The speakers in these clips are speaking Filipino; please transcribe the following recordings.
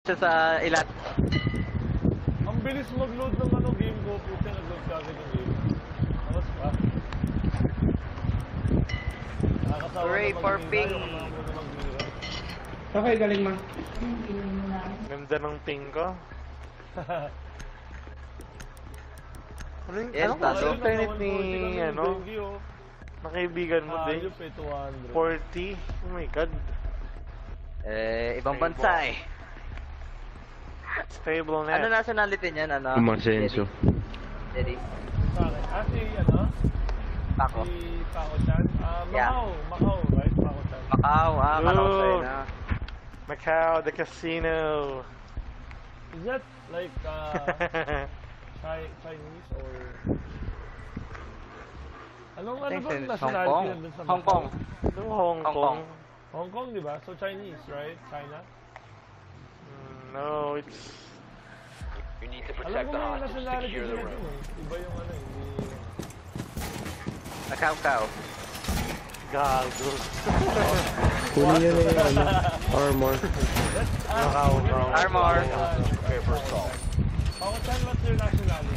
siya sa ilat. Ang bilis mag-load ng game ko. Puta, nag-load ka agad yung game. Tapos pa. Nakakasawa Hooray for ping! Okay, galing ma. Ganda ng ping ko. Yes, anong taso. internet ni, nakaibigan mo din? 40? Oh my god. Ibang bansa eh. Stable na Ano yan. nationality niyan? Ano? Umasenso. Daddy. Si Paco. Si Paco-chan? Yeah. Macau, right? Paco-chan. Macau, Macau sa'yo na. Macau, the casino. Is that like, Chinese or... Ano ba Hong nationality Kong. nandun sa Hong Macau? Kong. No, Hong Hong Kong. Hong Kong, di ba? So Chinese, right? China? No, it's... You need to Alam protect ko the may hostage. nationality Secure the nila room. dun eh. Iba yung hindi... Macau. Gago. Kunin yun armor. Macau, bro. Armor. Prepare for assault. Paco-chan, what's your nationality?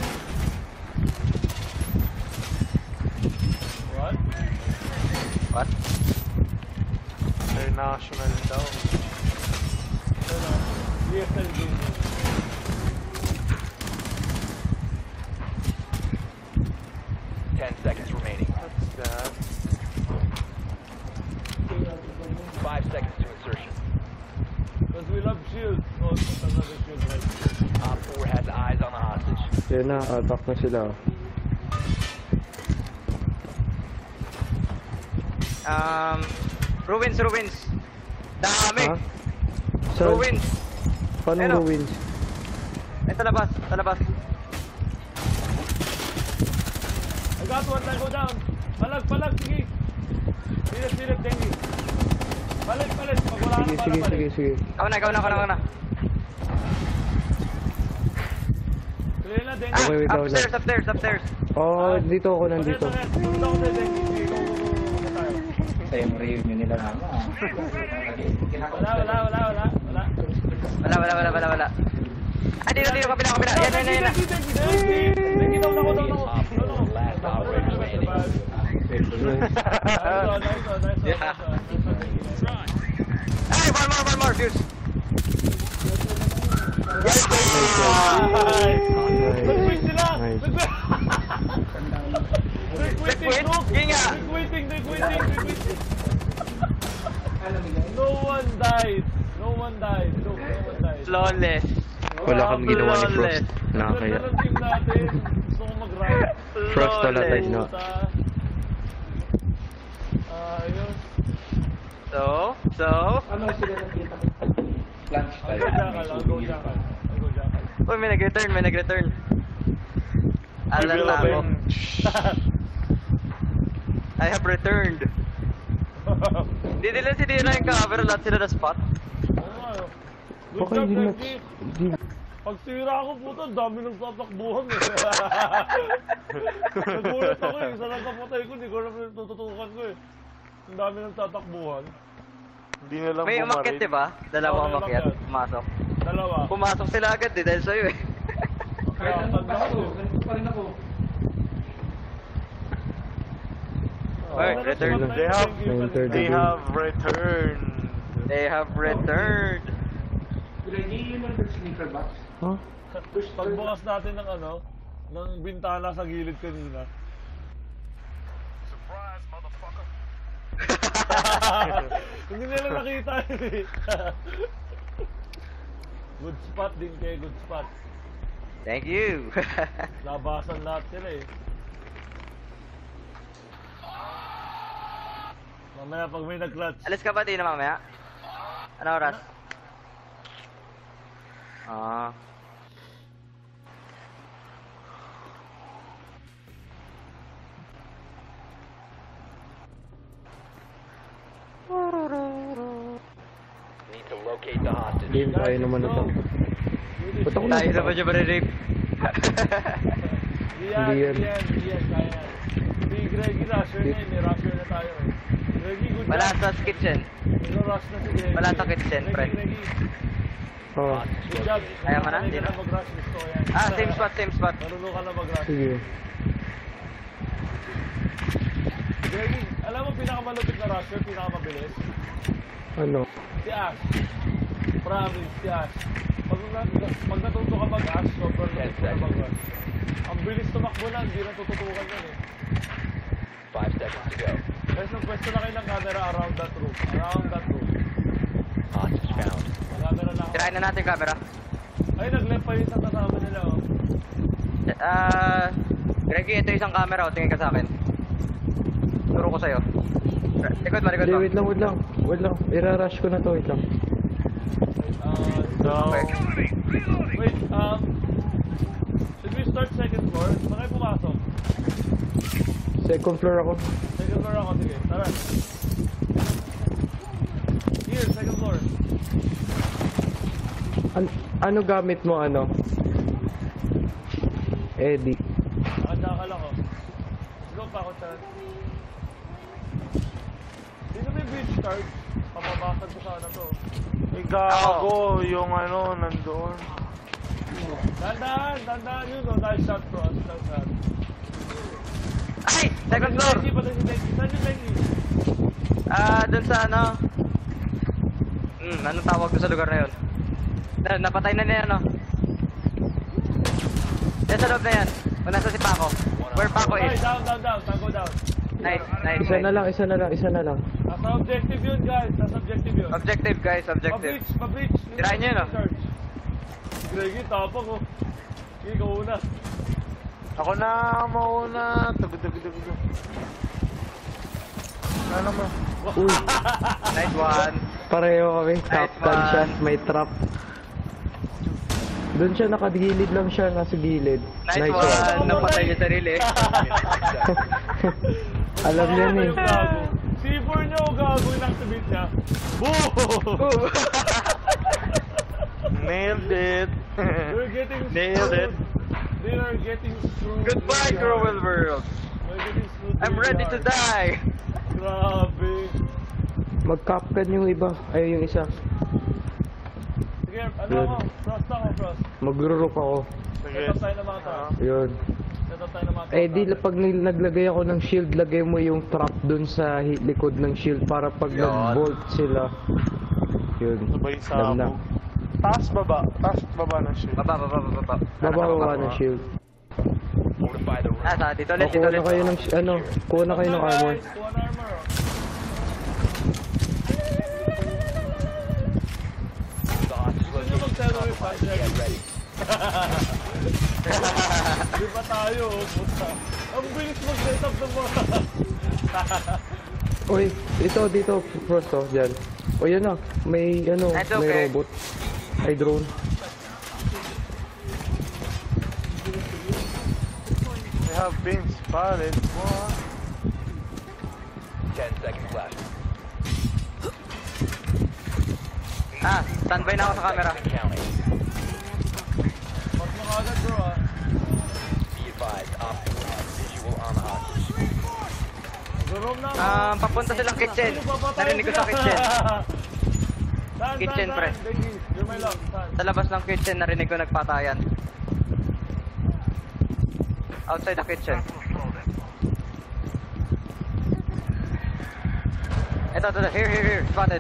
What? What? International daw. Ano? DSL gaming. Seconds remaining. What's that? 5 seconds to insertion. Because we love shield. Oh, it's another shield right here. Op 4 has eyes on the hostage. Yan na, attack na sila. Ruins. Dami! Ha? Saan? Ruins! Paano Ano? ruins? Sa labas. I got one, go down. Palag, sige. Silip, dengue. Palit. Pag wala na, palit. Sige. Ikaw na. Clear na, dengue. Okay, wait, Upstairs. Oh, dito ako nandito. Punta ko sa dengue. Sige, go tayo. Sa yung reunion nila na ako. Wala. Ah, dito, kabila. Yan. Dengue, daw na ko. Last operator standing. Ay, one more, Fuse. Nag-quit sila! Nice. Nag-quit? Ginga! They're quitting! No one died! Flawless. Wala kang ginawa ni Frost. Nakakaya. Ganda ng team natin. Gusto ko mag-ride. Frost wala tayo na. Ayun. So? Ano sila nakita? Lunch I'll tayo. go jackal. Uy, may nag-return. Alam na ako. I have returned. Hindi nila sinira yung cover, lahat sila na spot. Good Okay, job, di Dengue. Pag sira ako puto, dami ng tatakbuhan eh. Nagulat ako eh. Sa nagkapatay ko, hindi ko na tututukan ko eh. Ang dami ng tatakbuhan. Hindi na lang May umakyat, diba? Dalawa Okay, umakyat. umakyat. Pumasok. Dalawa. Pumasok sila agad eh, dahil sa'yo eh. Kaya tanda ko eh. Ganito pa rin ako. Alright, return. They have returned. Hindi yun ang sneaker box. Huh? Pagbukas natin ng ng bintana sa gilid kanina. Hindi nila nakita yun eh. Good spot din kayo, good spot. Thank you. Labasan lahat sila eh. Mamaya pag may nag-clutch. Alis ka ba din na mamaya? Ano oras? Ah. Need to locate the hostage. Game tayo naman na to. Ba't ako Tayo nasa na ba siya ba-rape? Hindi yan, kaya. Si Greggy Rusher na eh, may Rusher na tayo eh. Greggy, good job. Wala sa kitchen. Nag-rush na si Greggy. Wala sa kitchen, pre. Greggy. Oh, Hostage Good job. located. Ayaw mo na? Sanay Hindi ka na. na mag-rush. Gusto ko yan. Ah, same spot, same spot. Marunong ka na mag-rush. sige. Greggy, alam mo pinakamalupit na rusher, pinakamabilis? Ano? Si Ash. Promise, si Ash. Pag natuto ka mag-Ash, sobrang lupit mo na mag-rush. Ang bilis tumakbo na, hindi na tututukan yan eh. 5 seconds to go. Guys, nagpwesto na kayo ng camera around that room. Around that room. Hostage found. May camera na ako. Tirahin na natin yung camera. Ay, nag-left pa yung isang kasama nila oh. Greggy, ito isang camera. Tingin ka sa akin. Turo ko sa'yo. Likod mo, likod Hindi, mo. wait lang. Ira-rush ko na to, wait lang. Okay. Wait, should we start second floor? Saan kayo pumasok? Second floor ako. Second floor ako, sige. Tara. Here, second floor. Ano gamit mo, ano? Eddie. Nakadakal ako. Let's go pa ako, Chan. Sino may beach card? Pamabasag ko sana to. May gago yung ano, nandoon. Dandaan yun, no? Nice shot, bro. Nice shot. Ay! Second floor! Dengi, pati si Dengi. Saan yung Dengi? Dun sa ano? Anong tawag ko sa lugar na yun? Napatay na niya, ano? Yan sa loob na yan. Kung nasa si Paco. Where Paco Okay, is. down. Tango down. Nice, nice. Isa na nice. lang. Nasa objective yun, guys. Nasa objective yun. Objective, guys. Objective. Pa-beach. Tirahin nyo yun, no? Si Greggy, tapang oh. Ikaw una. Ako na mauna. Tugod. Ano mo? Uy, Nice one. pareho kami. Top Nice gun siya, one. may trap. Doon siya, nakagilid lang siya, nasa gilid. Nice one. Napatay niya sarili. Alam niya Ano eh. yung gago? C4 niya o gago yung activate niya? Boom! Nailed it. We're getting Nailed it. They are getting screwed. Goodbye, really cruel hard. world. We're getting screwed I'm really ready to hard. die. Grabe. Mag-capcan yung iba. Ay, yung isa. Sige, ano Good. ako? Frost ako, Frost. Magro-rook ako. Sige. Set up tayo ng mga tao. Yun. Set up tayo ng mga tao. Eh, di pag naglagay ako ng shield, lagay mo yung trap dun sa likod ng shield para pag Yun. nag-bolt sila. Yun. Sabay Alam na. sabog. Taas baba ng shit. Baba. Bababa ng shield. Fortify the room. Dito O, ulit, dito kuha na ulit. kayo ng, kuha na kayo ng armor. Guys, one armor. Oh. The hostage Gusto nyo location is mag-terrorist compromised. attack? Get ready. Di ba tayo? Oh, puta. Ang bilis mag-set up ng mga. Uy, dito, Frost, oh, dyan. O, yan na. May, It's okay. may robot. Ay, drone. They have been spotted. What? 10 seconds left. Standby na ako sa camera. Counting. Mas mo kagad bro ah. Be advised, Op 4 has visual on the hostage. Nag-roam na ako. Papunta silang kitchen. Sino papatay Narinig ko sila? sa kitchen. Saan, Kitchen, pre. Dengi, you're my love. Saan? Sa labas ng kitchen, narinig ko nagpatayan. Outside the kitchen. Ito. Here. Spotted.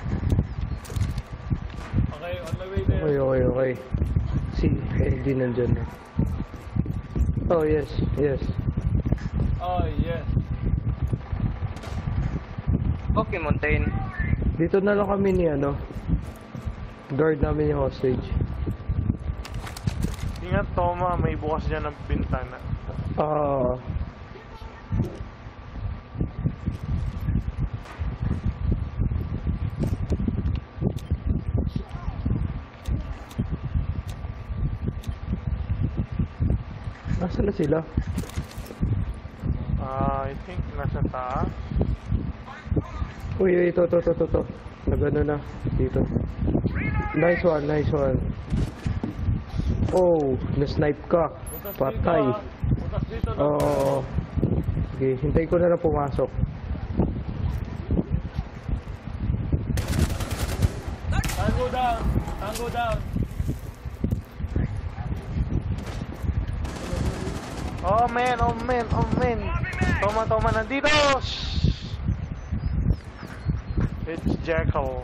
Okay, on my way there. Okay. Si Eddie nandyan na. Oh, yes. Oh, yes. Okay, Mountain. Dito na lang kami ni, guard namin yung hostage. Ingat, Toma. May bukas dyan ng bintana. Nasaan na sila? I think nasa taas. Uy, ito. Nagano na. Dito. Nice one. Oh, na-snipe ka. Patay. Butas dito na. Oo. Okay, hintay ko na lang pumasok. Saan go down? Tango down. Oh man, oh man, oh man. Toma, nandito! Shh! It's Jackal.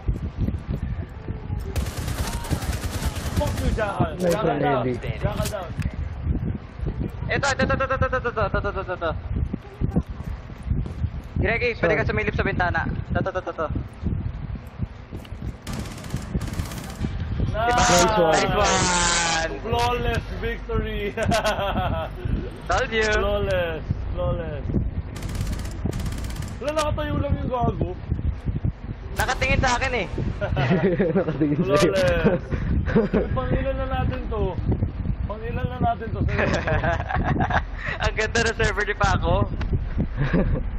Fuck you, Jackal. Nice Jackal one, down. Eddie. Jackal down. Ito. Greg, pwede ka sumilip sa bintana. Ito. Nice one. Nice one! Flawless victory. Told you! Flawless. Wala, nakatayo lang yung gago. Nakatingin sa akin eh. Nakatingin sa'yo. Flawless. Pangilan na natin to. Sa'yo. Ang ganda ng server ni Paco.